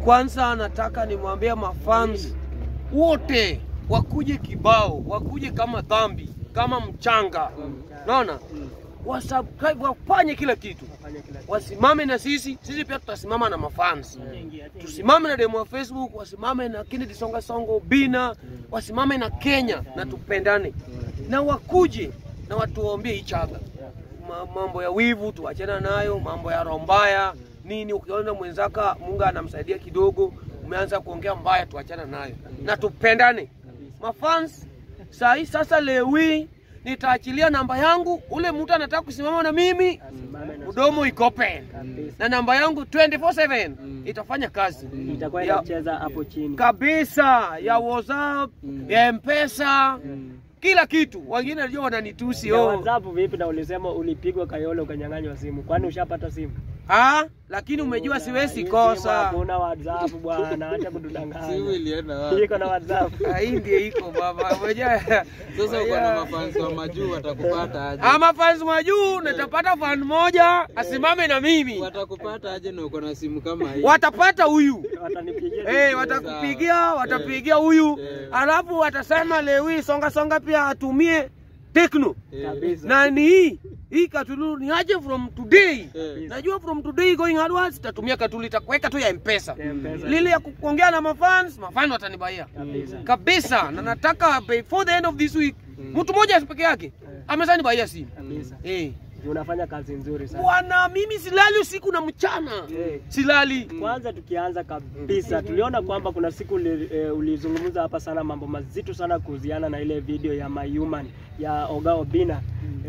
Kwanza nataka nimwambie mafans wote wakuje kibao, wakuje kama dhambi, kama mchanga. Naona? Wasubscribe, wafanye kila kitu. Wasimame na sisi pia tutasimama na mafans. Tusimame na demo wa Facebook, wasimame na Kennedy Songa Songa Obina, wasimame na Kenya na tupendane. Na wakuje na watuombie ichaga. Mambo ya wivu tuachana nayo, mambo ya roho mbaya. Nini ukiona mwenzaka Mungu anamsaidia kidogo, umeanza kuongea mbaya, tuachana nayo. Na tupendane. Mafans, sasa Lewi nitaachilia namba yangu, ule mtu anataka kusimama na mimi, mdomo iko open. Na namba yangu 24/7 itafanya kazi. Itakuwa inacheza hapo chini. Kabisa, ya WhatsApp, ya M-Pesa, kila kitu. Wengine najua wananitusi. WhatsApp vipi na ulisema ulipigwa Kayole ukanyang'anywa simu? Kwani ushapata simu? Lakini umejua siwezi kosa. Hakuna WhatsApp bwana, acha kudanganya. Simu ilienda wapi? Iko na WhatsApp. Hii ndio iko baba. Umejua. Sasa uko na mafans wa majuu watakupata aje? Mafans wa majuu natapata fan moja asimame na mimi. Watakupata aje na uko na simu kama hii? Watapata huyu. Watanipigia. Watakupigia, watapigia huyu. Alafu watasema Lewi Songa Songa pia atumie Tecno. Na ni hii Katulu ni aje from today. Najua from today going onwards tatumia Katulu, itakuweka tu ya M-Pesa. Lile ya kuongea na mafans watanibaia. Kabisa. Na nataka before the end of this week mtu mmoja peke yake amesani baia simu. Unafanya kazi nzuri sana. Bwana, mimi silali usiku na mchana. Silali. Kwanza tukianza kabisa, tuliona kwamba kuna siku ulizungumza hapa sana mambo mazito sana kuhusiana na ile video ya My Human ya Oga Obina.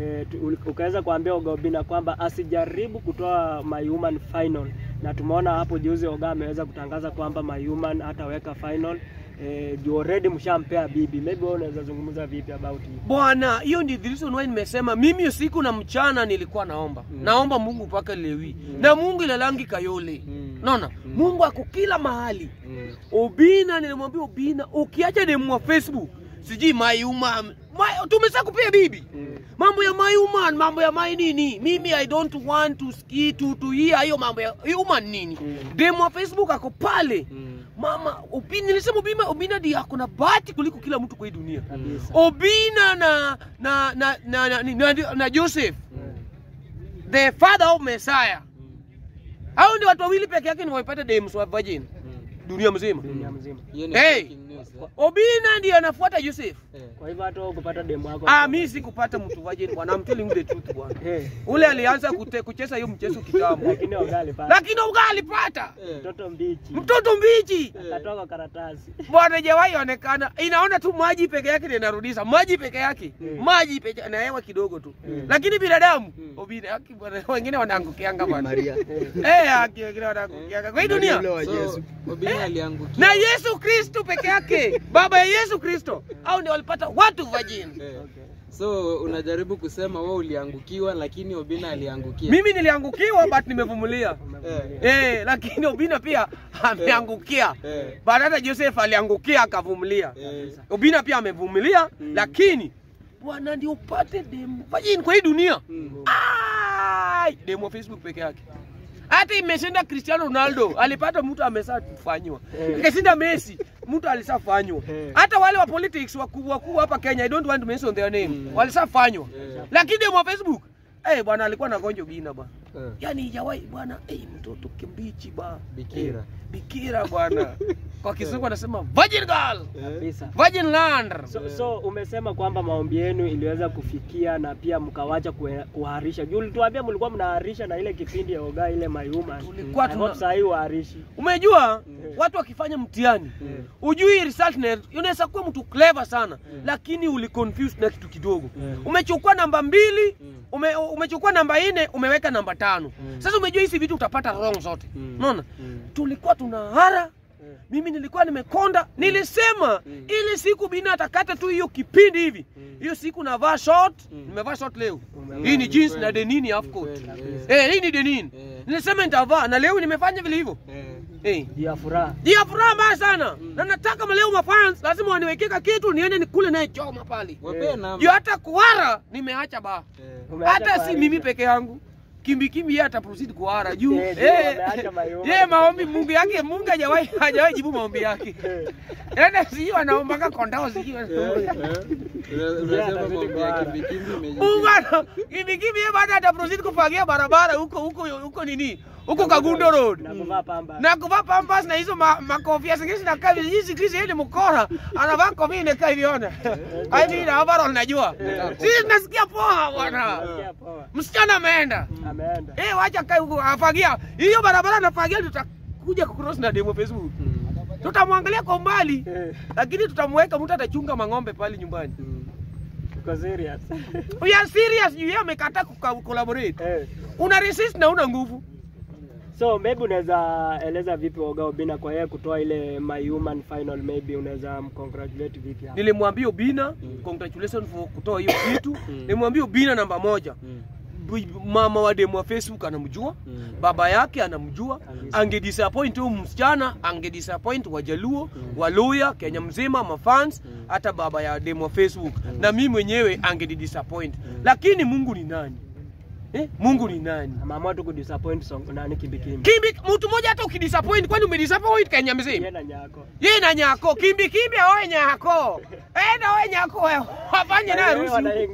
Ukaweza kuambia Oga Obina kwamba asijaribu kutoa My Human final. Na tumeona hapo juzi Oga ameweza kutangaza kwamba My Human hataweka final. You already mshampea bibi. Maybe wewe unaweza zungumza vipi about it? Bwana, hiyo ndio the reason why nimesema mimi usiku na mchana nilikuwa naomba. Naomba Mungu mpaka Lewi. Na Mungu ilalangi Kayole. Naona? Mungu ako kila mahali. Obina nilimwambia Obina, ukiacha demo wa Facebook, siji My Human. Tumesha kupea bibi. Mambo ya My Human, mambo ya My nini? Mimi I don't want to ski to hear hiyo mambo ya human nini. Demo wa Facebook ako pale. Mama, nilisema Obina ndiye akona bahati kuliko kila mtu kwa hii dunia. Obina na Joseph, the father of Messiah. Hao ndio watu wawili peke yake ni wapata demos wa virgin dunia mzima. Obina ndiye anafuata Joseph. Kwa hivyo hata ukupata demo yako. Mimi sikupata mtu virgin bwana, I'm telling the truth bwana. Ule alianza kucheza hiyo mchezo kitambo. Lakini Oga alipata. Mtoto mbichi. Akatoka karatasi. Bwana hajawahi onekana. Inaona tu maji peke yake ndio inarudisha. Maji peke yake. Maji peke na hewa kidogo tu. Lakini binadamu Obina wengine wanaangukianga bwana. Wengine wanaangukianga. Kwa hii dunia. Obina aliangukia. Na Yesu Kristo peke yake. Baba ya Yesu Kristo. Au ndio walipata watu virgin. So unajaribu kusema wewe uliangukiwa lakini Obina aliangukia. Mimi niliangukiwa but nimevumilia. Lakini Obina pia ameangukia. Baada Joseph aliangukia akavumilia. Obina pia amevumilia lakini bwana ndio upate demo virgin kwa hii dunia. Demo Facebook peke yake. Hata imeshinda Cristiano Ronaldo, alipata mtu amesafanywa. Ikashinda Messi, mtu alisafanywa. Hata wale wa politics wakubwa hapa Kenya, I don't want to mention their name, walisafanywa. Lakini demo wa Facebook, bwana alikuwa na gonjo Bina bwana. Yaani hajawahi bwana, mtoto kimbichi ba. Bikira bwana. Kwa Kizungu anasema virgin girl. Virgin land. So umesema kwamba maombi yenu iliweza kufikia na pia mkawacha kuharisha. Juu ulituambia mlikuwa mnaharisha na ile kipindi ya Oga ile My Human. Tulikuwa tunasahii uharishi. Umejua watu wakifanya mtihani, ujui result unaweza kuwa mtu clever sana, lakini uliconfuse na kitu kidogo. Umechukua namba 2, umechukua namba 4, umeweka namba 5. Sasa umejua hizi vitu utapata wrong zote. Unaona? Tulikuwa tunahara. Mimi nilikuwa nimekonda. Nilisema ile siku Bina atakata tu hiyo kipindi hivi. Hiyo siku navaa short, nimevaa short leo. Hii ni jeans na denim half coat. Hii ni denim. Nilisema nitavaa na leo nimefanya vile hivyo. Dia furaha mbaya sana. Na nataka leo mafans lazima waniwekeka kitu niende nikule naye choma pale. Yo hata kuwara nimeacha ba. Hata si mimi peke yangu. Kimbi yeye ataproceed kuara juu. Yeye maombi Mungu yake Mungu hajawahi jibu maombi yake. Yaani sio anaomba kondao sio. Unasema mambo ya Kimbi imejua. Mungu Kimbi yeye baada ataproceed kufagia barabara huko nini? Huko Kagundo Road. Na kuvaa pampas na hizo makofia zingine zinakaa hizi Chris yeye ni mkora. Anavaa kofia inakaa hiviona. Hadi na overall najua. Sisi nasikia poa bwana. Msichana ameenda. Wacha kai huko afagia. Hiyo barabara anafagia tutakuja kucross na demo Facebook. Tutamwangalia kwa mbali. Lakini tutamweka mtu atachunga mang'ombe pale nyumbani. Uko serious? We are serious. Yeye amekataa collaborate. Una resist na una nguvu. So maybe unaweza eleza vipi Oga Obinna kwa yeye kutoa ile My Human final, maybe unaweza congratulate vipi hapo? Nilimwambia Obinna congratulations for kutoa hiyo kitu. Nilimwambia Obinna namba 1. Mama wa demo wa Facebook anamjua, baba yake anamjua, angedisappoint huyu msichana, angedisappoint Wajaluo, Waluya, Kenya mzima, mafans, hata baba ya demo wa Facebook. Na mimi mwenyewe angedisappoint. Lakini Mungu ni nani? Mungu ni nani? Mama tu kudisappoint nani Kimbi. Mtu mmoja hata ukidisappoint kwani umedisappoint Kenya mzima? Yeye na nyako. Kimbi aoe nyako. Na wewe nyako wewe. Afanye naye harusi.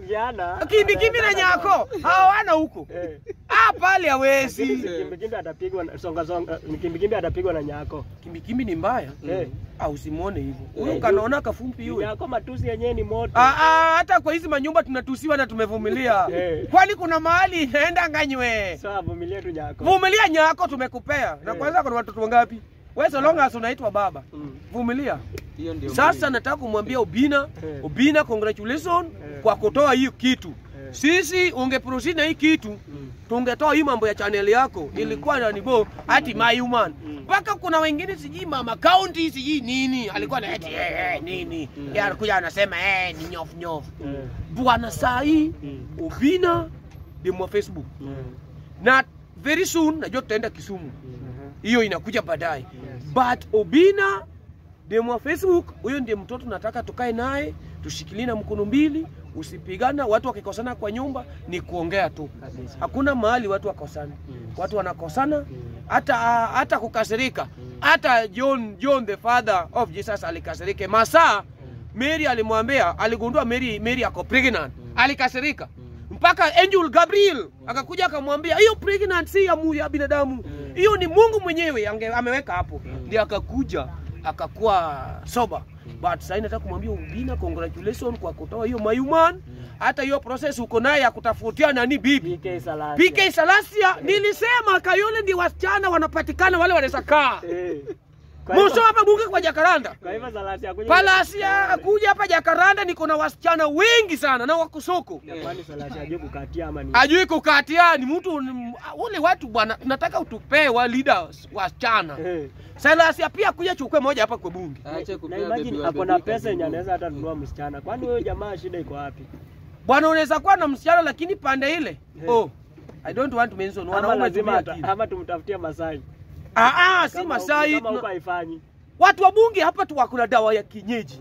Kimbi na nyako. Hawana huko. Pale hawezi. Kimbi atapigwa Kimbi atapigwa na nyako. Kimbi ni mbaya. Usimuone hivyo. Huyo kanaona kafumpi yule. Nyako matusi yenyewe ni moto. Hata kwa hizi manyumba tunatusiwa na tumevumilia. Kwani kuna mahali naenda nganywe. Sawa, vumilia tu nyako. Vumilia nyako tumekupea. Na kwanza kuna watoto wangapi? Wewe so long as unaitwa baba. Vumilia. Hiyo ndio. Sasa nataka kumwambia Obinna congratulations kwa kutoa hiyo kitu. Sisi ungeproceed na hii kitu, tungetoa hii mambo ya channel yako. Ilikuwa na nibo ati My Human. Mpaka kuna wengine siji mama county siji nini, alikuwa na eti nini. Yeye alikuja anasema ni nyof. Bwana saa hii Obinna demo Facebook. Na very soon najua tutaenda Kisumu. Hiyo inakuja baadaye. But Obinna demo wa Facebook, huyo ndiye mtoto nataka tukae naye, tushikilie na mkono mbili, usipigana. Watu wakikosana kwa ni kuongea tu. Hakuna mahali watu wakosana. Watu wanakosana hata kukasirika. Hata John the father of Jesus alikasirika. Masaa Mary alimwambia, aligundua Mary ako pregnant. Alikasirika. Mpaka Angel Gabriel akakuja akamwambia hiyo pregnancy ya binadamu. Hiyo ni Mungu mwenyewe ameweka hapo. Ndio akakuja akakuwa sober. But sasa nataka kumwambia Obinna congratulations kwa kutoa hiyo My Human. Hata hiyo process uko naye ya kutafutia nani bibi PK Salasia. Nilisema Kayole ndi wasichana wanapatikana wale wanaweza kaa. Mwisho hapa bunge kwa Jakaranda. Kwa hivyo Salasia akuja hapa Jakaranda, niko na wasichana wengi sana na wako soko. Kwani Salasia ajui kukatia ama ni? Ajui kukatia, ni mtu wale watu bwana, tunataka utupee wa leaders wasichana. Salasia pia kuja chukue moja hapa kwa bunge. Aache kupea baby. Imagine hapo na pesa yenye anaweza hata nunua msichana. Kwani wewe jamaa shida iko wapi? Bwana unaweza kuwa na msichana lakini pande ile. I don't want to mention wanaume ama tumtafutie Masai. Si Masai. Kama huko haifanyi. Watu wa bunge hapa tu wako na dawa ya kienyeji.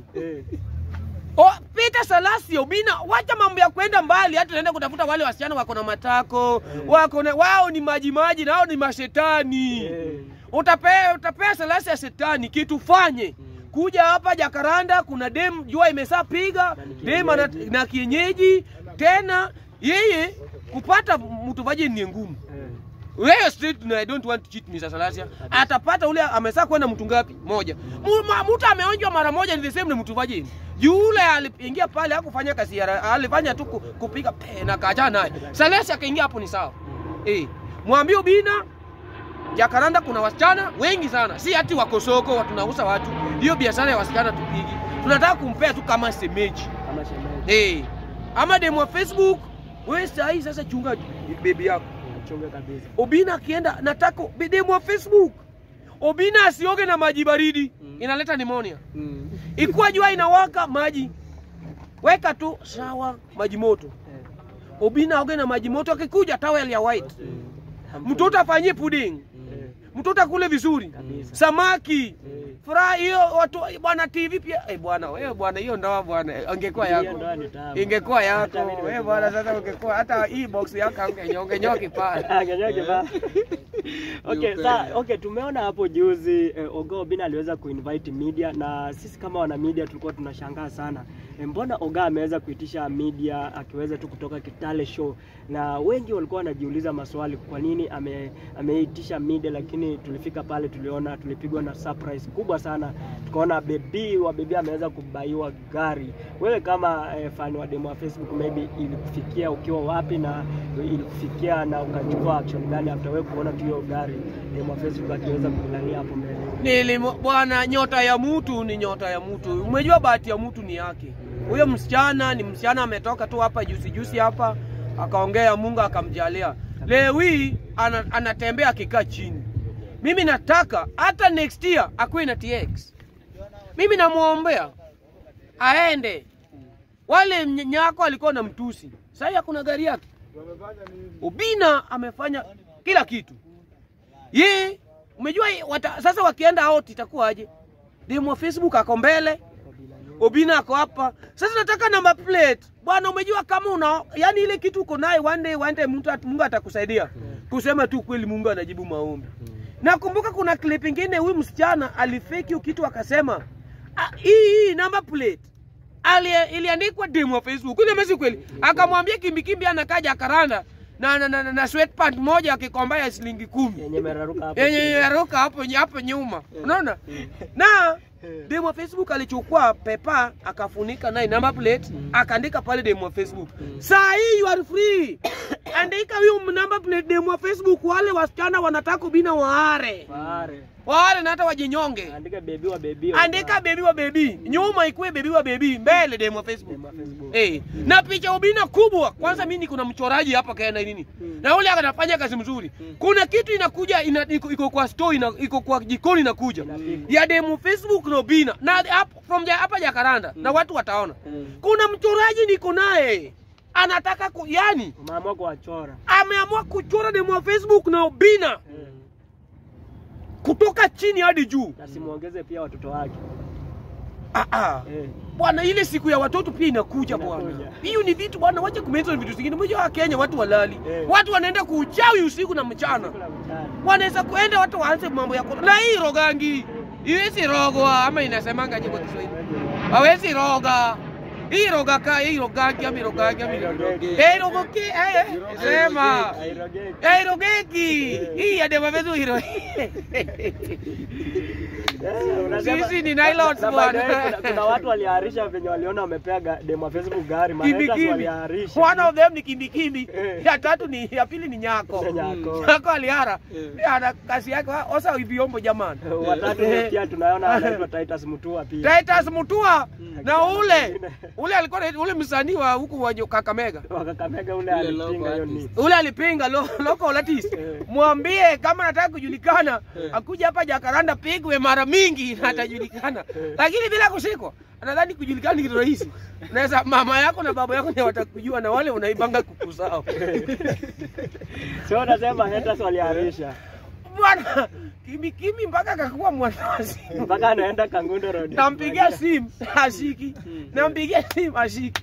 Peter Salasia Obinna, wacha mambo ya kwenda mbali, hata naenda kutafuta wale wasichana wako na matako, wao ni maji nao ni mashetani. Utapea Salasia shetani kitu fanye. Kuja hapa Jakaranda kuna dem jua imesapiga, dem na kienyeji tena yeye kupata mtu vaje ni ngumu. Wewe straight na I don't want to cheat Mr. Salasia. Atapata ule amesa kwenda mtu ngapi? Moja. Mtu ameonjwa mara moja ni the same ni mtu vaje. Yule aliingia pale hakufanya kazi alifanya tu kupiga na kaja naye. Salasia akaingia hapo ni sawa. Mwambie Obinna Jakaranda kuna wasichana wengi sana. Si ati wako soko tunauza watu. Hiyo biashara ya wasichana tupigi. Tunataka kumpea tu kama semeji. Ama demo wa Facebook, wewe sasa chunga baby yako. Chunga kabisa. Obinna akienda nataka demo wa Facebook. Obinna asioge na maji baridi. Inaleta pneumonia. Ikuwa jua inawaka maji. Weka tu sawa maji moto. Obinna aoge na maji moto, akikuja towel ya white. Mtoto afanyie pudding. mtoto akule vizuri. Samaki. Furaha hiyo watu bwana TV pia. Bwana wewe bwana hiyo ndoa bwana ingekuwa yako. Ingekuwa yako. Wewe bwana sasa ungekuwa hata hii box yako ungenyoki pale. Angenyoki pale. Okay, tumeona hapo juzi Oga Obinna aliweza kuinvite media na sisi kama wana media tulikuwa tunashangaa sana. Mbona Oga ameweza kuitisha media akiweza tu kutoka Kitale Show, na wengi walikuwa wanajiuliza maswali kwa nini ameitisha media, lakini tulifika pale tuliona tulipigwa na surprise kubwa sana. Tukaona baby ameweza kubaiwa gari. Wewe kama fan wa demo wa Facebook, maybe ilikufikia ukiwa wapi na ilikufikia na ukachukua action gani after wewe kuona tu hiyo gari demo wa Facebook akiweza kulalia hapo mbele? Bwana, nyota ya mtu ni nyota ya mtu. Umejua bahati ya mtu ni yake. Huyo msichana ni msichana ametoka tu hapa juzi hapa akaongea, Mungu akamjalia. Leo hii anatembea akikaa chini. Mimi nataka hata next year akuwe na TX. Mimi namuombea aende. Wale nyako alikuwa na mtusi. Sasa hakuna gari yake. Obinna amefanya kila kitu. Umejua sasa wakienda out itakuwa aje? Demo wa Facebook ako mbele, Obinna ako hapa. Sasa nataka number plate. Bwana, umejua kama yani ile kitu uko naye one day Mungu atakusaidia. Kusema tu kweli Mungu anajibu maombi. Nakumbuka kuna clip nyingine huyu msichana alifake kitu akasema hii number plate iliandikwa demo wa Facebook. Kuna mesi kweli. Akamwambia kimbi anakaja akaranda na sweatpant moja akikomba ya shilingi 10. Yenye meraruka hapo. Yenye meraruka hapo nyuma. Unaona? Na demo wa Facebook alichukua pepa akafunika na number plate akaandika pale demo wa Facebook. Saa hii you are free. Andika hiyo number plate demo wa Facebook, wale wasichana wanataka Obinna waare na hata wajinyonge. Andika baby wa baby. Andika baby wa baby. Nyuma ikuwe baby wa baby, mbele demo wa Facebook. Na picha Obinna kubwa. Kwanza mimi kuna mchoraji hapa kaenda nini. Na ule anafanya kazi mzuri. Kuna kitu inakuja iko kwa store iko kwa jikoni inakuja. Ya demo Facebook na Obinna. Na from hapa Jakaranda na watu wataona. Kuna mchoraji niko naye. Anataka yani ameamua kuchora. Ameamua kuchora demo wa Facebook na Obinna. Kutoka chini hadi juu. Na simuongeze pia watoto wake. Bwana, ile siku ya watoto pia inakuja bwana. Hiyo ni vitu bwana, wacha kumention vitu vingine. Mmoja Kenya watu walali. Watu wanaenda kuuchawi usiku na mchana. Wanaweza kuenda watu waanze mambo yako. Na hii rogangi. Iwezi rogwa ama inasemanga je kwa Kiswahili. Hawezi roga. Hii roga hii rogangi ama rogangi ama rogoke. Sema. Rogeki. Hii ya demo vetu hiro. Sisi ni nylons bwana. Kuna watu waliarisha venye waliona wamepea demo Facebook gari, maana waliarisha. One of them ni kimbi. Ya tatu ni ya pili ni nyako. Nyako aliara. Ana kazi yake osa viombo jamani. Watatu pia tunaona anaitwa Titus Mutua pia. Titus Mutua na ule alikuwa ule msanii wa huku wa Kakamega. Kakamega ule alipinga hiyo ni. Ule alipinga local artist. Mwambie kama nataka kujulikana akuja hapa Jakaranda pigwe mara mingi na atajulikana. Lakini bila kushikwa, anadhani kujulikana ni kitu rahisi. Naweza mama yako na baba yako ndio watakujua na wale unaibanga kuku zao. Sio unasema haters waliarisha. Bwana, kimi mpaka akakuwa mwanazi. Mpaka anaenda Kangundo Road. Nampigia simu ashiki. Nampigia simu ashiki.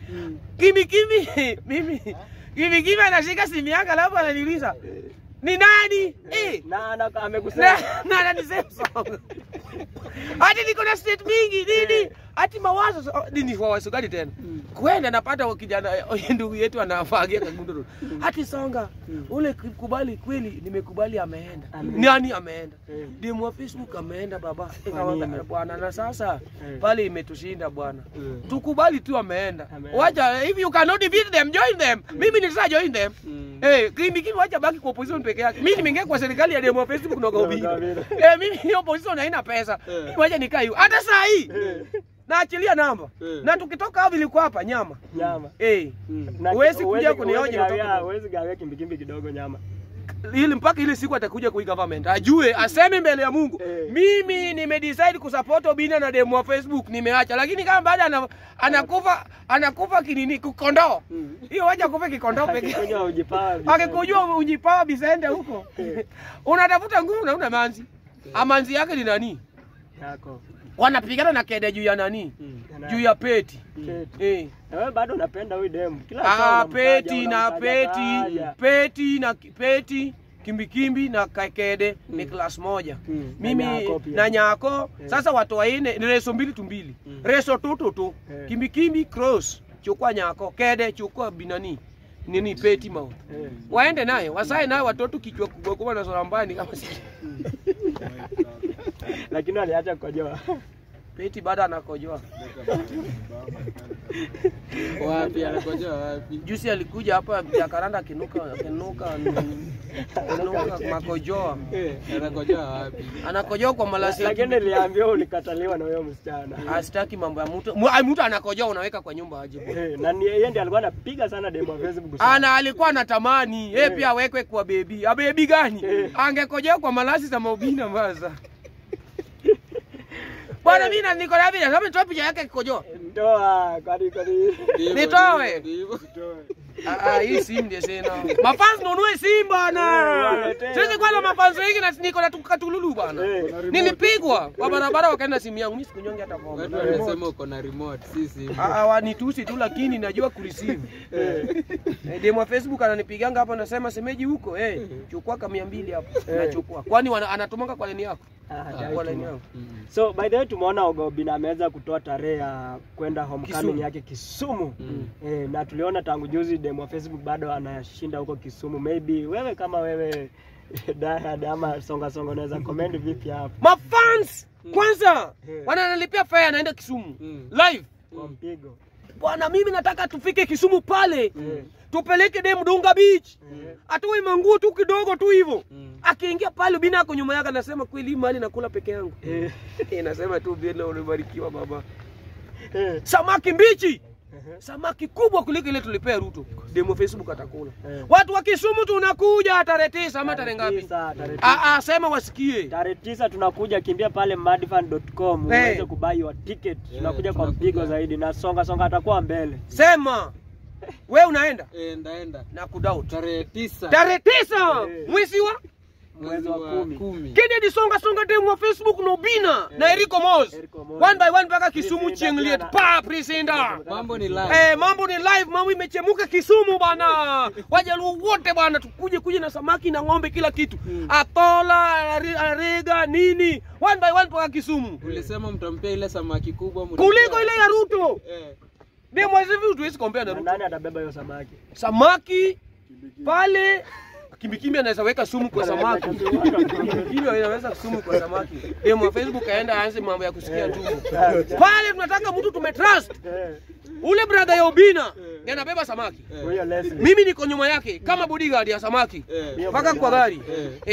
Kimi anashika simu yangu alafu ananiuliza, "Ni nani?" Na amekusema. Na ananisema. Hadi niko na state mingi nini? Hati mawazo nini kwa wazo gani tena? Kwenda napata kijana ndugu yetu anafagia Kangundo Road. Hati songa. Ule kubali kweli nimekubali ameenda. Nani ameenda? Demo wa Facebook ameenda baba. Bwana na sasa pale imetushinda bwana. Tukubali tu ameenda. Wacha if you cannot defeat them join them. Mimi nilisa join them. Kimi wacha baki kwa opposition peke yake. Mimi nimeingia kwa serikali ya demo wa Facebook na Obinna. Mimi hiyo opposition haina pesa. Wacha nikae hiyo. Hata saa hii naachilia namba. Na tukitoka hapo ilikuwa hapa nyama. Nyama. Huwezi kuja kunioje kutoka. Huwezi gawe kimbi kidogo nyama. ili mpaka ile siku atakuja kwa government ajue, aseme mbele ya Mungu, mimi nimedecide kusupport Obina na demo wa Facebook nimeacha. Lakini kama baada anakufa kinini kukondoo, hiyo wacha kufa kikondoo pekee. Akikujua ujipawa bisende huko, unatafuta nguvu na una manzi. Amanzi yake ni nani? Yako. Wanapigana na Kede juu ya nani? Juu ya Peti. Na wewe bado unapenda huyu demu. Kila saa Peti Kimbi na Kede ni class moja. Mimi na Nyako. Sasa watu waine ni reso 2 tu 2. Reso tu. Kimbi cross chukua Nyako, Kede chukua binani. Nini Peti mao. Waende naye, wasae naye watoto kichwa kubwa kubwa na sorambani kama si. Lakini aliacha kukojoa. Peti bado anakojoa. Wapi anakojoa wapi? Juzi alikuja hapa Jakaranda akinuka makojoa. Anakojoa wapi? Anakojoa kwa malasi. Lakini niliambiwa ulikataliwa na huyo msichana. Hastaki mambo ya mtu anakojoa unaweka kwa nyumba aje. Na yeye ndiye alikuwa anapiga sana demo Facebook. Alikuwa anatamani yeye pia awekwe kwa baby. A baby gani? Angekojoa kwa malasi za Obina mbaza. Bwana mimi niko na bila, sababu nitoa picha yake kikojoa. Ndoa, kadi. Nitoe. Hii simu ndio sena. Mafans nunue simu bwana. Sisi kwa mafans wengi na niko na tukatululu bwana. Nilipigwa kwa barabara wakaenda simu yangu, mimi sikunyonge hata bomba. Watu wanasema uko na remote, si simu. Wanitusi tu lakini najua kureceive. Demo Facebook ananipiganga hapa anasema semeji huko, chukua kama 200 hapo. Nachukua. Kwani anatumanga kwa leni yako? Kwa leni yako. So by the way tumeona Obina ameweza kutoa tarehe ya kwenda homecoming yake Kisumu. Na tuliona tangu juzi demo Facebook bado anashinda huko Kisumu. Maybe wewe kama wewe ama songa unaweza comment vipi hapo? Mafans kwanza wananalipia fare anaenda Kisumu live kwa mpigo. Bwana mimi nataka tufike Kisumu pale. Tupeleke demo Dunga Beach. Atoe manguo tu kidogo tu hivyo. Akiingia pale Obina yako nyuma yake anasema kweli mali nakula peke yangu. Nasema tu bila ulibarikiwa baba. Samaki mbichi. Samaki kubwa kuliko ile tulipea Ruto. Demo Facebook atakula. Watu wa Kisumu tunakuja tarehe 9 ama tarehe ngapi? Sema wasikie. Tarehe 9 tunakuja, kimbia pale madfan.com uweze kubuy your ticket. Tunakuja kwa mpigo zaidi na songa atakuwa mbele. Sema wewe unaenda? Ndaenda. Na kudoubt. Tarehe 9. Tarehe 9 mwezi wa wa 10. Kennedy songa demo wa Facebook na Obina na Eriko Moz. One by one mpaka Kisumu Chiengliet. Presenda. Mambo ni live. Mambo ni live, mambo imechemuka Kisumu bana. Wajaluo wote bana tukuje na samaki na ng'ombe kila kitu. Atola, rega, nini. One by one mpaka Kisumu. Ulisema mtampea ile samaki kubwa kuliko ile ya Ruto. Demo hivi tuwezi compare na Ruto. Nani atabeba hiyo samaki? Samaki pale Kimbi anaweza weka sumu kwa samaki. Kimbi anaweza sumu kwa samaki. Demo Facebook aenda aanze mambo ya kusikia tumbo. Pale tunataka mtu tumetrust. Ule brother ya Obina ndiye anabeba samaki. Mimi niko nyuma yake kama bodyguard ya samaki. Mpaka kwa gari.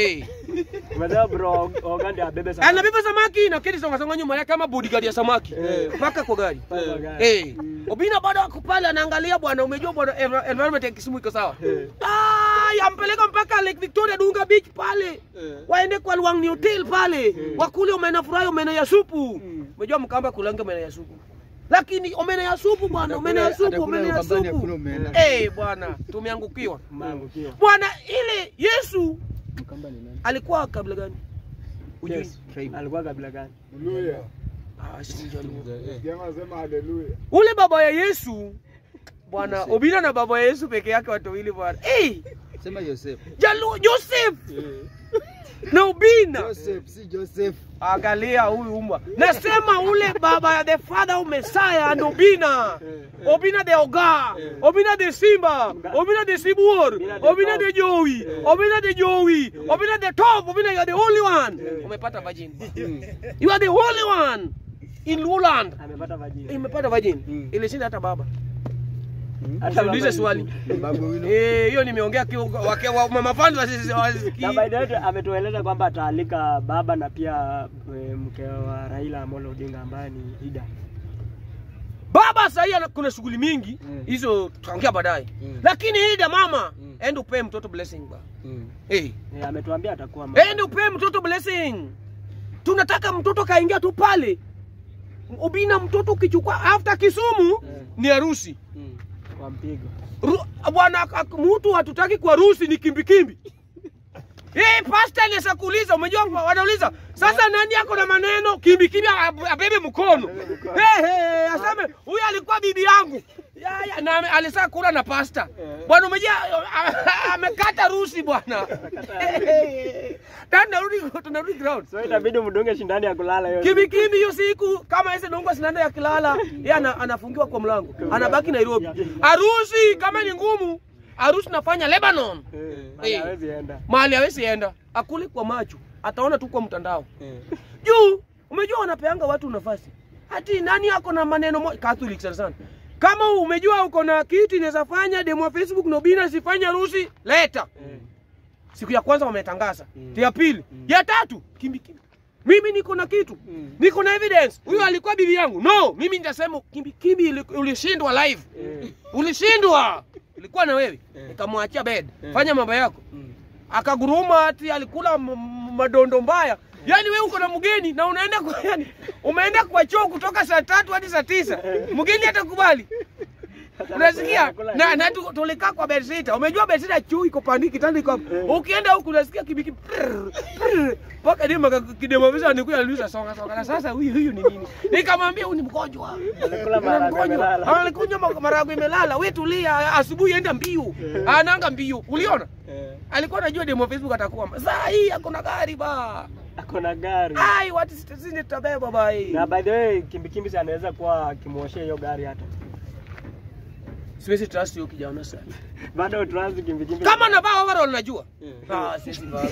Mzee bro, Oganda abebe samaki. Anabeba samaki na Kennedy songa nyuma yake kama bodyguard ya samaki. Mpaka kwa gari. Obina bado ako pale anaangalia bwana, umejua bwana environment ya Kisumu iko sawa. Yampeleka mpaka Lake Victoria Dunga Beach pale. Waende kwa Luang Hotel pale. Wakule omena furahi omena ya supu. Umejua Mkamba kulanga omena ya supu. Lakini omena ya supu bwana, omena ya supu. Bwana, tumeangukiwa. Bwana ile Yesu alikuwa kabla gani? Ujui alikuwa kabla gani? Haleluya. Jamaa sema haleluya. Ule baba ya Yesu bwana, Obina na baba ya Yesu peke yake watu wawili bwana. Sema Joseph. Joseph. Na Obina. Joseph, si Joseph. Angalia huyu umba. Nasema ule baba ya the father Messiah and Obina. Obina the Oga. Obina the Simba. Obina the Sibur. Obina the Joey. Obina the Joey. Obina the top. Obina, you are the only one. Umepata virgin. You are the only one in Luland. Amepata virgin. Umepata virgin. Ilishinda hata baba. Niulize swali. Hiyo nimeongea kwa mama fans wasisikie. Na by the way ametueleza kwamba ataalika baba na pia mke wa Raila Amolo Odinga ambaye ni Ida. Baba sasa hii kuna shughuli mingi hizo tutaongea baadaye. Lakini hii da mama ende upe mtoto blessing ba. Ametuambia atakuwa mama. Ende upe mtoto blessing. Tunataka mtoto kaingia tu pale. Obina mtoto ukichukua after Kisumu ni harusi. Kwa mpigo. Bwana mtu hatutaki kwa harusi ni kimbi. Pastor anaweza kuuliza, umejua wanauliza, sasa nani yako na maneno kimbi abebe mkono. Aseme huyu alikuwa bibi yangu. Na alisaka kula na pastor. Bwana umejua amekata rusi bwana. Tunarudi ground. So itabidi mdunge shindani ya kulala hiyo. Kimbi hiyo siku kama ese ndongo sinanda ya kilala, yeye anafungiwa kwa mlango. Anabaki Nairobi. Harusi kama ni ngumu, harusi nafanya Lebanon. Hawezi enda. Mahali hawezi enda. Akule kwa macho. Ataona tu kwa mtandao. Juu, umejua wanapeanga watu nafasi. Hati nani yako na maneno Catholic sana. Kama umejua uko na kitu inaweza fanya demo ya Facebook na Obina sifanya harusi, leta. Siku ya kwanza wametangaza. Ya pili, ya tatu, kimbi. Mimi niko na kitu. Niko na evidence. Huyo alikuwa bibi yangu. No, mimi nitasema kimbi ulishindwa live. Ulishindwa. Ilikuwa na wewe. Nikamwachia bed. Fanya mambo yako. Akaguruma ati alikula madondo mbaya. Yaani wewe uko na mgeni na unaenda kwa umeenda kwa choo kutoka saa 3 hadi saa 9. Mgeni atakubali. Unasikia? Na tulikaa kwa bedsitter. Umejua bedsitter chui iko pandiki kitanda iko hapo. Ukienda huko unasikia kibiki. Paka dema kidemo visa nikuya alusa songa. Na sasa huyu ni nini? Nikamwambia huyu ni mgonjwa. Alikula maharagwe imelala. Alikunywa maharagwe imelala. Wewe tulia, asubuhi enda mbio. Anaanga mbio. Uliona? Alikuwa anajua demo Facebook atakuwa. Sasa hii hakuna gari ba. Akona gari. Ai, watu sisi tutabeba bai. Na by the way kimbi anaweza kuwa kimuoshia hiyo gari hata. Siwezi trust hiyo kijana sana. Bado trust kimbi. Kama navaa overall najua. Siwezi vaa.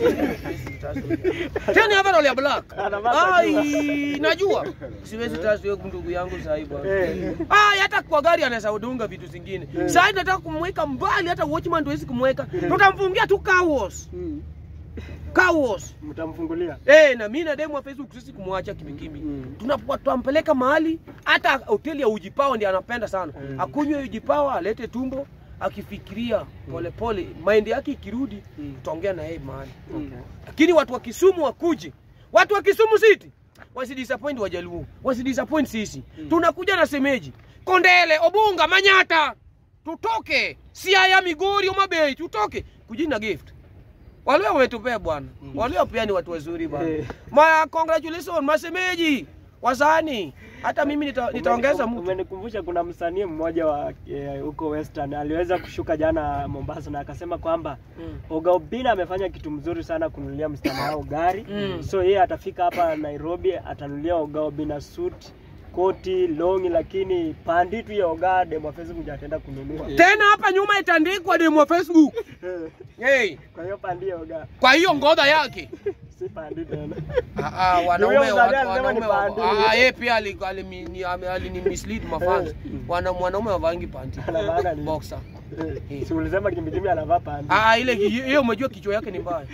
Tena overall ya black. Ai, najua. Siwezi trust hiyo ndugu yangu sasa hivi. Hata kwa gari anaweza udunga vitu zingine. Sasa nataka kumweka mbali hata watchman hawezi kumweka. Tutamfungia tu Kaos. Kaos mtamfungulia. Na mimi na demo wa Facebook sisi kumwacha kimbi. Tunampeleka mahali hata hoteli ya Ujipawa ndiye anapenda sana. Akunywe Ujipawa alete tumbo akifikiria pole mind yake ikirudi tutaongea na yeye mahali. Lakini watu wa Kisumu wakuje. Watu wa Kisumu City wasidisappoint Wajaluo. Wasidisappoint sisi. Tunakuja na semeji. Kondele, Obunga, Manyata. Tutoke. Siaya, Migori, Omabei, tutoke. Kujina gift. Wale wametupea bwana. Wale pia ni watu wazuri bwana. Congratulations masemeji. Wasani. Hata mimi nitaongeza mtu. Umenikumbusha kuna msanii mmoja wa huko Western aliweza kushuka jana Mombasa na akasema kwamba Oga Obina amefanya kitu mzuri sana kununulia msichana wao gari. So yeye atafika hapa Nairobi atanunulia Oga Obina suit, koti, longi, lakini pandi tu ya Oga demo Facebook hataenda kununua. Tena hapa nyuma itandikwa demo Facebook. Kwa hiyo pandi ya Oga. Kwa hiyo ngoda yake. Si pandi tena. Wanaume yeye pia alini mislead mafans. Wanaume wavangi pandi. Boxer. Si ulisema kimbi anavaa pandi. Ile hiyo umejua kichwa yake ni mbaya.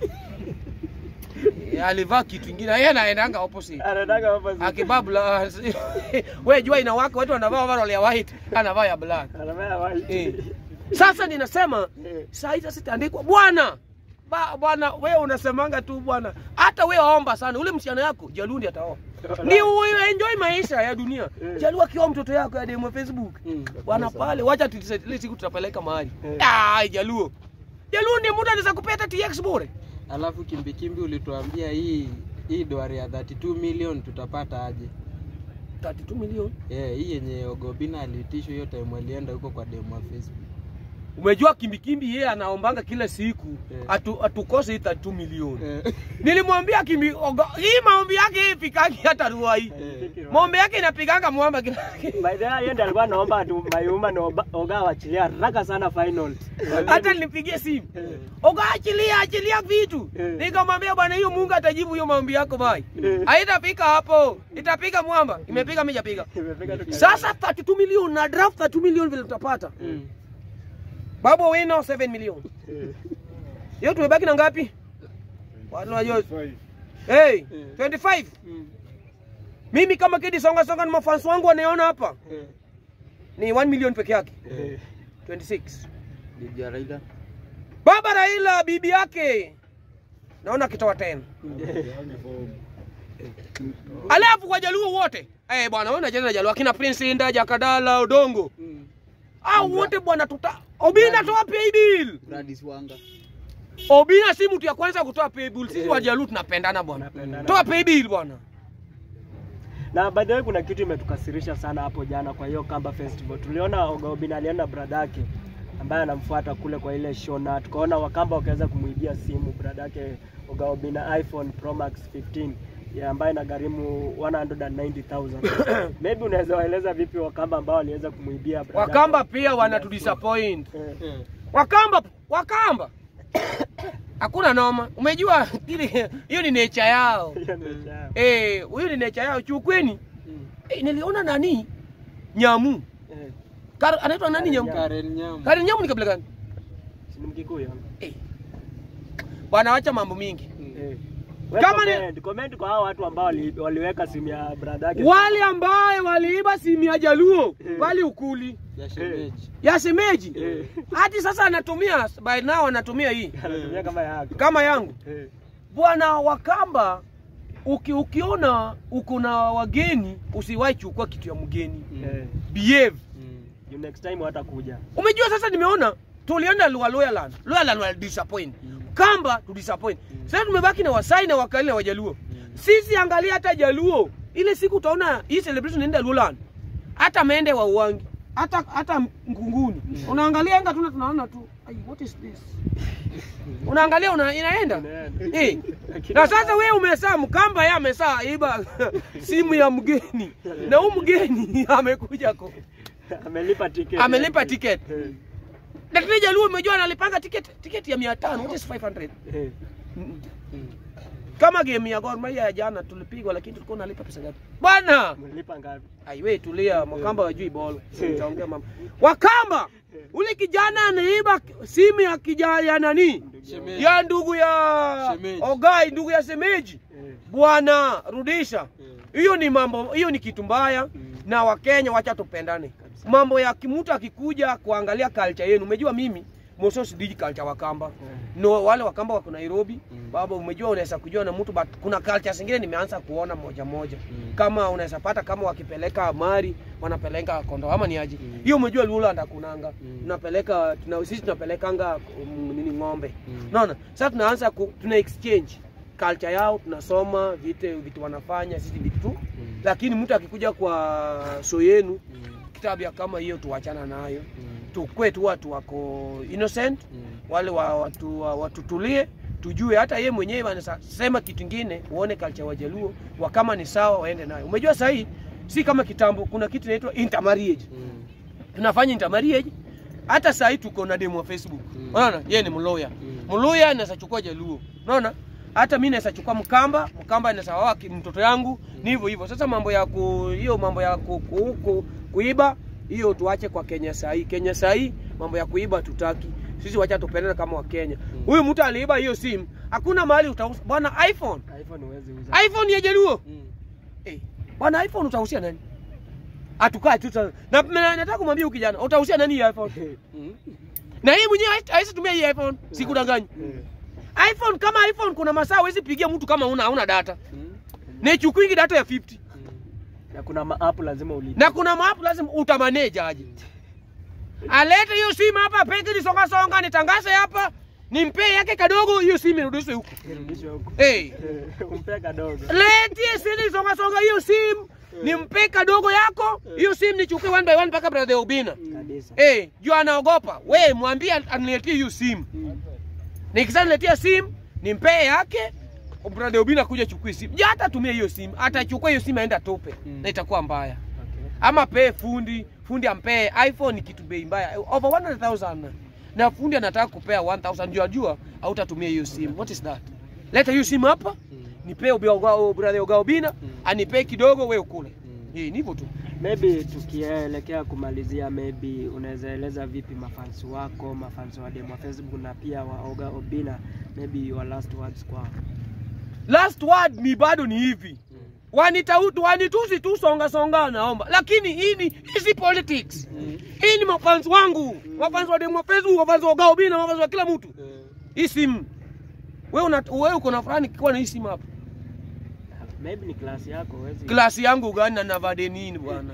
Alivaa kitu kingine. Yeye anaendanga opposite. Akibabla wewe jua inawaka watu wanavaa overall ya white, anavaa ya black. Anavaa ya white. Sasa ninasema saa hizi sitaandikwa bwana. Bwana wewe unasemanga tu bwana. Hata wewe waomba sana ule msichana yako Jalundi ataoa. Ni wewe enjoy maisha ya dunia. Jalu akiwa mtoto yako ya demo Facebook. Bwana pale wacha ile siku tutapeleka mahali. Jaluo. Jalundi muda anaweza kupeta TX bure. Alafu kimbi ulituambia hii doari ya 32 million tutapata aje? 32 million? Hii yenye Oga Obina aliitishwa hiyo time alienda huko kwa demo wa Facebook. Umejua kimbi yeye anaombanga kila siku atukose 32 milioni. Nilimwambia kimbi hii maombi yake ifikaki hata Ruai. Maombi yake inapiganga mwamba kila. By the way yeye ndiye alikuwa anaomba tu Mayuma na Oga waachilia haraka sana final. Hata nilipigia simu. Oga achilia vitu. Nikamwambia bwana hiyo Mungu atajibu hiyo maombi yako bai. Haitafika hapo. Itapiga mwamba. Imepiga mimi japiga. Sasa 32 milioni na draft 32 milioni vile tutapata. Babo wino 7 milioni. Hiyo tumebaki na ngapi? Watu wajua. 25. Mimi kama Kidi songa na mafans wangu wanaona hapa. ni 1 million peke yake. 26. Bibi ya Raila. Baba Raila bibi yake naona kitoa 10. Alafu kwa Jaluo wote. Bwana wewe unajana Jaluo akina Prince Inda, Jakadala, Odongo. Wote bwana Obina toa pay bill. Gladys Wanga. Obina si mtu ya kwanza kutoa pay bill. Sisi wa Jaluo tunapendana bwana. Toa pay bill bwana. Na by the way kuna kitu imetukasirisha sana hapo jana kwa hiyo Kamba Festival. Tuliona Oga Obina alienda brother yake ambaye anamfuata kule kwa ile show na tukaona Wakamba wakaweza kumuibia simu brother yake Oga Obina iPhone Pro Max 15 ya ambaye inagharimu 190,000. Maybe unaweza waeleza vipi Wakamba ambao waliweza kumuibia brother? Wakamba pia wanatu disappoint. Wakamba. Hakuna noma. Umejua hiyo ni nature yao. Huyo ni nature yao chukweni. Niliona nani? Nyamu. Anaitwa nani Nyamu? Karen Nyamu ni kabila gani? Si Mkikuyu. Bwana acha mambo mingi. Kama ni comment kwa hao watu ambao waliweka simu ya brother yake. Wale ambao waliiba simu ya Jaluo, wali ukuli. Ya shemeji. Hadi sasa anatumia by now anatumia hii. Anatumia kama yako. Kama yangu. Bwana Wakamba ukiona uko na wageni usiwahi chukua kitu ya mgeni. Behave. You next time watakuja. Umejua sasa nimeona tulienda Loyaland. Loyaland wali disappoint. Kamba to disappoint. Sasa tumebaki na Wasai na Wakali na Wajaluo. Sisi angalia hata Jaluo. Ile siku utaona hii celebration inaenda Loyaland. Hata Mende wa Uwangi. Hata Mkunguni. Unaangalia anga tunaona tu. What is this? Unaangalia inaenda. Na sasa wewe umesaa Mkamba yeye amesaa iba simu ya mgeni. Na huyu mgeni amekuja amelipa ticket. Lakini Jaluo umejua analipanga ticket ya 500, what is 500? Kama game ya Gor Mahia ya jana tulipigwa lakini tulikuwa nalipa pesa ngapi? Bwana, mlipa ngapi? Wewe tulia, Wakamba wajui ball. Nitaongea mama. Wakamba, ule kijana anaiba simu ya kijana ya nani? Ya ndugu ya Ogai, ndugu ya Semeji. Bwana, rudisha. Hiyo ni mambo, hiyo ni kitu mbaya na Wakenya wacha tupendane. Mambo ya kimutu akikuja kuangalia culture yenu. Umejua mimi Moso sidiji culture Wakamba. No, wale Wakamba wako Nairobi. Baba umejua unaweza kujua na mtu but kuna culture zingine nimeanza kuona moja. Kama unaweza pata kama wakipeleka mari wanapeleka kondo ama ni aje. Hiyo umejua Loyaland hakunanga. Tunapeleka sisi tunapelekanga nini ng'ombe. Unaona? Sasa tunaanza tuna exchange culture yao, tunasoma vitu wanafanya sisi vitu. Lakini mtu akikuja kwa show yenu tabia kama hiyo tuachana nayo. Tukwe tu watu wako innocent, wale watu tulie, tujue hata yeye mwenyewe anasema kitu kingine, uone culture wa Jaluo, kama ni sawa waende nayo. Umejua sasa hii si kama kitambo kuna kitu inaitwa intermarriage. Tunafanya intermarriage. Hata sasa hii tuko na demo wa Facebook. Unaona? Yeye ni Mluya. Mluya anaweza chukua Jaluo. Unaona? Hata mimi naweza chukua Mkamba anaweza waki mtoto yangu, ni hivyo. Sasa mambo ya kuiba hiyo tuache kwa Kenya sahi. Kenya sahi mambo ya kuiba tutaki. Sisi wacha tupendane kama wa Kenya. Huyu mtu aliiba hiyo simu. Hakuna mahali utauza. Bwana iPhone huwezi uza. iPhone ya Jaluo. Bwana iPhone utahusia nani? Atukae tu. Na nataka kumwambia ukijana, utahusia nani hii iPhone? Na hii mwenyewe haisi tumia hii iPhone. Sikudanganyi. iPhone kama iPhone kuna masaa huwezi pigia mtu kama hauna data. Na chukuingi data ya 50. Na kuna maapu lazima ulipe. Na kuna maapu lazima utamanage aje. Alete hiyo simu hapa, peke ni songa nitangaze hapa, nimpe yake kadogo hiyo simu irudishwe huko. Irudishwe huko. Umpe kadogo. Lete simu songa hiyo simu, nimpe kadogo yako, hiyo simu nichukue one by one mpaka brother Obina. Kabisa. Juu anaogopa. Wewe mwambie aniletee hiyo simu. Nikisaniletea simu, nimpe yake. Brother Obina kuja chukue simu. Hata tumie hiyo simu. Atachukua hiyo simu aenda tope. Na itakuwa mbaya. Ama pe fundi ampe iPhone kitu bei mbaya. Over 100,000. Na fundi anataka kupea 1,000 jua hautatumia hiyo simu. What is that? Leta hiyo simu hapa. Nipe brother Obina, anipe kidogo wewe ukule. Ni hivyo tu. Maybe tukielekea kumalizia, maybe unaweza eleza vipi mafans wako, mafans wa demo Facebook na pia wa Oga Obina, maybe your last words kwa. Last word ni bado ni hivi. wanitusi tu songa naomba. Lakini hii si politics. Hii ni mafans wangu. Mafans wa demo Facebook, mafans wa Ogao Obinna, mafans wa kila mtu. Hii simu. Wewe uko na fulani kwa na hii simu hapa. Maybe ni klasi yako wewe. Klasi yangu gani na navade nini bwana?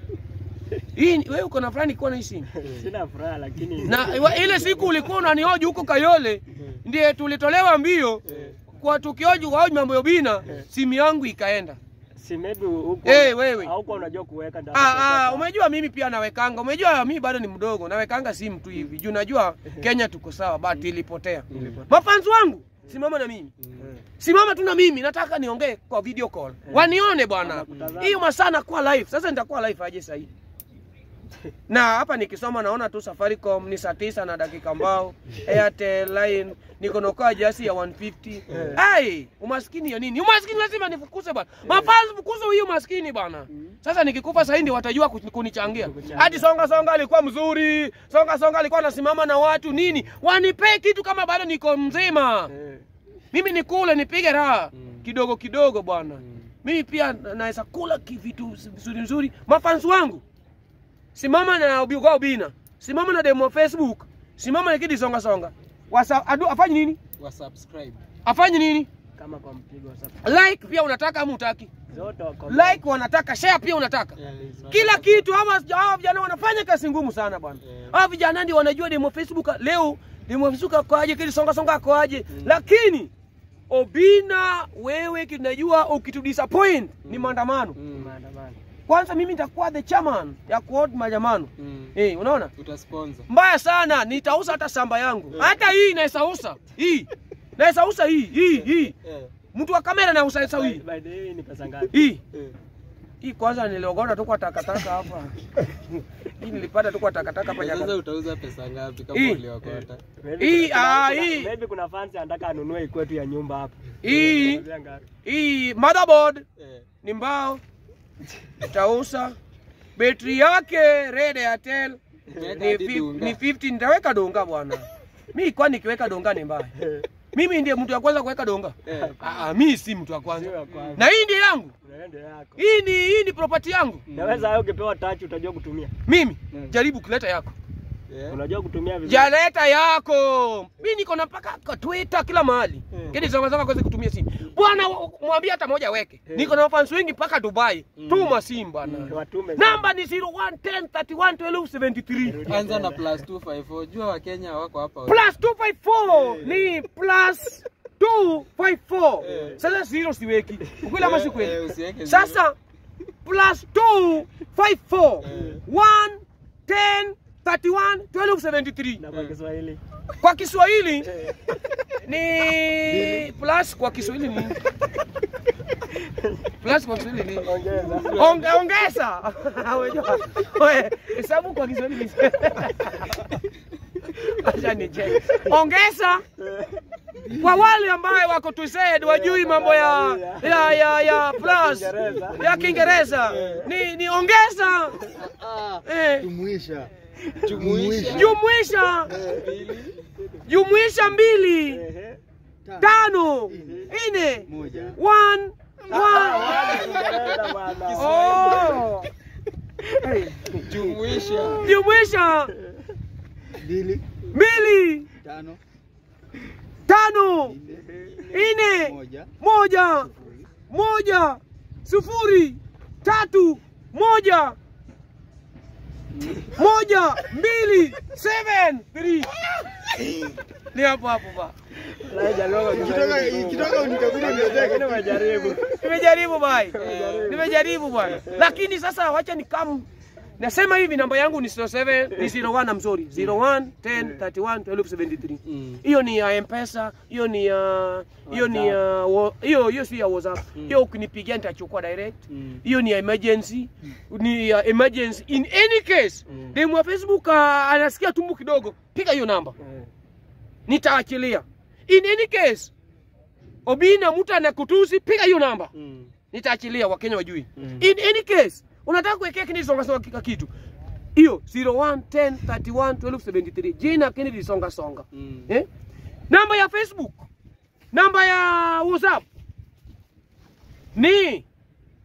Hii wewe uko na fulani kwa na hii simu. Sina furaha lakini na ile siku ulikuwa unanihoji huko Kayole ndiye tulitolewa mbio kwa tukioji kwa mambo ya Obinna, simu yangu ikaenda. si maybe huko wewe hauko unajua kuweka ndani. Umejua mimi pia nawekanga. Umejua mimi bado ni mdogo, nawekanga simu tu hivi. Juu najua Kenya tuko sawa, but ilipotea. Mafans wangu simama na mimi. Simama tu na mimi, nataka niongee kwa video call. Wanione bwana. Hiyo masana kwa live. Sasa nitakuwa live aje sasa hivi? Na hapa nikisoma naona tu Safaricom ni saa 9 na dakika mbao, Airtel line niko nokoa jasi ya 150. Ai, umaskini ya nini? Umaskini lazima nifukuse bwana. Mafans fukuze huyo maskini bwana. Sasa nikikufa sasa ndio watajua kunichangia. Hadi songa alikuwa mzuri. Songa alikuwa anasimama na watu nini? Wanipe kitu kama bado niko mzima. Mimi nikule nipige raha kidogo bwana. Mimi pia naweza kula vitu vizuri. Mafans wangu simama na Ogao Obinna, simama na demo Facebook, simama na Kidi Songa. Afanye nini? Subscribe. Afanye nini? Kama kwa mpigo subscribe. Like pia unataka ama hutaki? Zote wako. Like wanataka, share pia unataka. Kila kitu hawa vijana wanafanya kazi ngumu sana bwana. Hawa vijana ndio wanajua demo Facebook leo, demo Facebook kwa aje, Kidi Songa kwa aje. Lakini Obinna wewe kinajua ukitudisappoint ni maandamano. Maandamano. Kwanza mimi nitakuwa the chairman ya kuhold majamano. Unaona? Utasponsor. Mbaya sana, nitauza hata shamba yangu. Hata hii naisauza. Hii. Naisauza hii. Mtu wa kamera na usauza hii. By the way ni pesa ngapi? Hii kwanza niliogota tu kwa takataka hapa. Hii nilipata tu kwa takataka hapa jana. Sasa utauza pesa ngapi kama uliokota? Hii maybe kuna fans anataka anunue kwetu ya nyumba hapa. Hii motherboard ni mbao. Tausa betri yake Red Airtel ni 50. Nitaweka donga bwana. Mimi kwani nikiweka donga ni mbaya? Mimi ndiye mtu wa kwanza kuweka donga. Mimi si mtu wa kwanza. Na hii ndiye yangu. Hii ni property yangu. Naweza hayo ukipewa touch utajua kutumia. Mimi jaribu kuleta yako. Unajua kutumia vizuri. Jaleta yako. Mimi niko na mpaka kwa Twitter kila mahali. Kidi Songa kwanza kutumia simu. Bwana mwambie hata moja weke. Niko na fans wengi mpaka Dubai. Tuma simu bwana. Namba ni 0110311273. Anza na +254. Jua wa Kenya wako hapa. +254 ni +254. Sasa zero siweki. Ukweli ama si kweli? Sasa +254 110 31 1273. Na kwa Kiswahili. Kwa Kiswahili ni plus kwa Kiswahili ni plus kwa Kiswahili ni ongeza. Wewe hesabu kwa Kiswahili ni acha nije. Ongeza kwa wale ambao wako tusaid wajui mambo ya plus ya Kiingereza ni ongeza. Jumuisha 2 5 4 1 Jumuisha 2 5 4 1 0 3 1 1 2 7 3. Ni hapo ba. Nimejaribu bwana. Lakini sasa wacha nikamu. Nasema hivi namba yangu ni 07 ni 01 I'm sorry. 01 10 31 1273. Hiyo ni ya M-Pesa, hiyo si ya WhatsApp. Hiyo ukinipigia nitachukua direct. Hiyo ni ya emergency. Ni ya emergency in any case. Demo wa Facebook anasikia tumbo kidogo. Piga hiyo namba. Nitaachilia. In any case Obinna mtu anakutusi, piga hiyo namba. Nitaachilia Wakenya wajui. In any case unataka kuwekea Kidi Songa kitu. Hiyo 01 10 31 1273. Jina Kidi Songa. Namba ya Facebook. Namba ya WhatsApp ni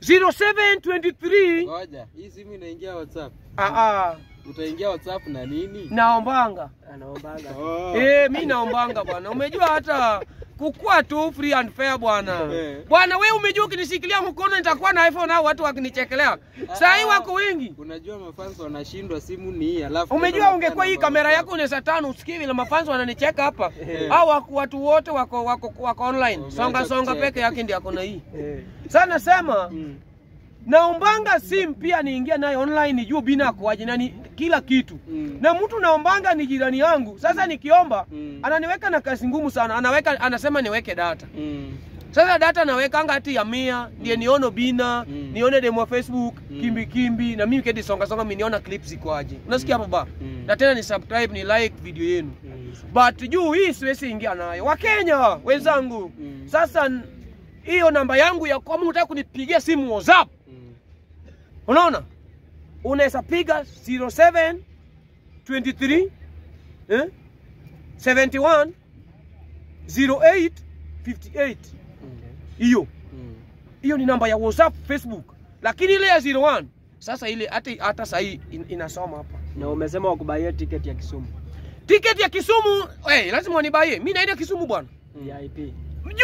0723. Ngoja, hii simu inaingia WhatsApp. Utaingia WhatsApp na nini? Naombanga. Anaombanga. Mimi naombanga bwana. Umejua hata kukua tu free and fair bwana. Bwana wewe umejua ukinishikilia mkono nitakuwa na iPhone au watu wakinichekelea. Sasa hii wako wengi. Unajua mafans wanashindwa simu ni hii alafu. Umejua ungekuwa hii kamera yako unaweza tano usikii vile mafans wananicheka hapa. Au watu wote wako online. Songa peke yake ndio akona hii. Sasa nasema naombanga sim pia niingia nayo online nijue Obina akoaje nani kila kitu. Na mtu naombanga ni jirani yangu. Sasa nikiomba ananiweka na kazi ngumu sana. Anasema niweke data. Sasa data nawekanga hati ya 100 ndiye nione Obina, nione demo wa Facebook, kimbi na mimi kedi songa mimi niona clips ziko aje. Unasikia hapo ba? Na tena ni subscribe ni like video yenu. But juu hii siwezi ingia nayo. Wakenya wenzangu. Sasa hiyo namba yangu ya kama unataka kunipigia simu WhatsApp. Unaona? Unaweza piga 0723 71 08 58. Hiyo ni namba ya WhatsApp, Facebook. Lakini ile ya 01 sasa ile hata sasa hii inasoma hapa. Na umesema wakubaie ticket ya Kisumu. Ticket ya Kisumu, lazima wanibaie. Mimi naenda Kisumu bwana. VIP.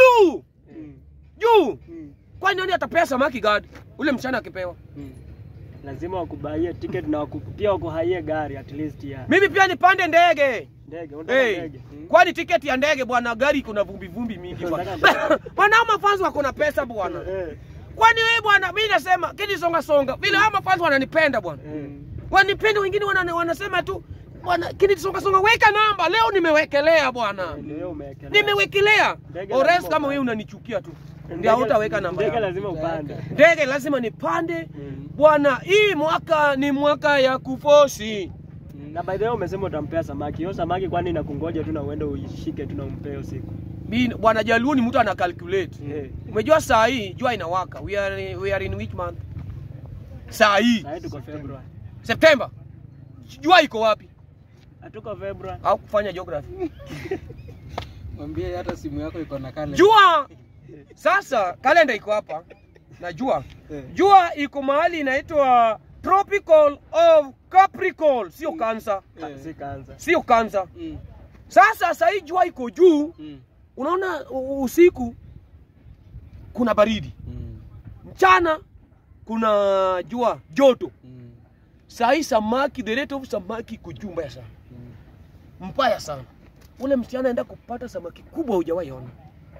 Juu. Kwani nani atapea samaki guard? Ule mchana akipewa. Lazima wakubaie ticket na pia wakuhaie gari at least ya. Mimi pia nipande ndege. Unataka ndege. Kwani ticket ya ndege bwana, gari kuna vumbi mingi bwana. Bwana mafans wako na pesa bwana. Kwani wewe bwana, mimi nasema kidi songa vile hao mafans wananipenda bwana. Wanipenda wengine wanasema tu bwana kidi songa weka namba leo nimewekelea bwana. Nimewekelea. Ores kama wewe unanichukia tu. Ndio hutaweka namba. Ndege lazima upande. Ndege lazima nipande. Bwana, hii mwaka ni mwaka ya kufosi. Na by the way umesema utampea samaki. Hiyo samaki kwani inakungoja tu na uende uishike tu na umpe usiku. Bwana Jaluo ni mtu ana calculate. Umejua saa hii jua inawaka. We are in which month? Saa hii tuko February. September. Jua iko wapi? Hatuko February. Au kufanya geography. Mwambie hata simu yako iko na kalenda. Jua. Sasa kalenda iko hapa. Najua. Jua iko mahali inaitwa Tropical of Capricorn, sio Cancer. Sio Cancer. Sasa sasa hii jua iko juu. Unaona usiku kuna baridi. Mchana kuna jua joto. Sasa hii samaki, the rate of samaki iko juu mbaya sana. Mbaya sana. Ule msichana anaenda kupata samaki kubwa hujawahi ona.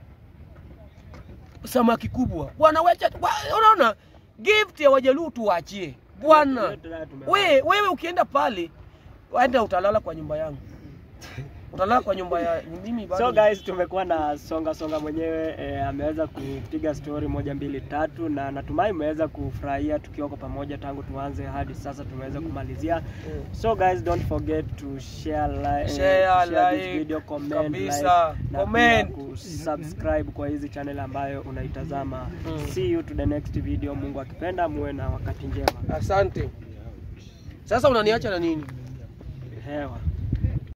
Samaki kubwa. Bwana unaona gift ya Wajaluo tuachie. Bwana wewe ukienda pale waenda utalala kwa nyumba yangu. Utalala kwa nyumba ya mimi bado. So guys, tumekuwa na songa mwenyewe ameweza kupiga story 1 2 3 na natumai mmeweza kufurahia tukiwa kwa pamoja tangu tuanze hadi sasa tumeweza kumalizia. So guys, don't forget to share this video, comment, comment, subscribe kwa hizi channel ambayo unaitazama. See you to the next video. Mungu akipenda muwe na wakati njema. Asante. Sasa unaniacha na nini? Hewa.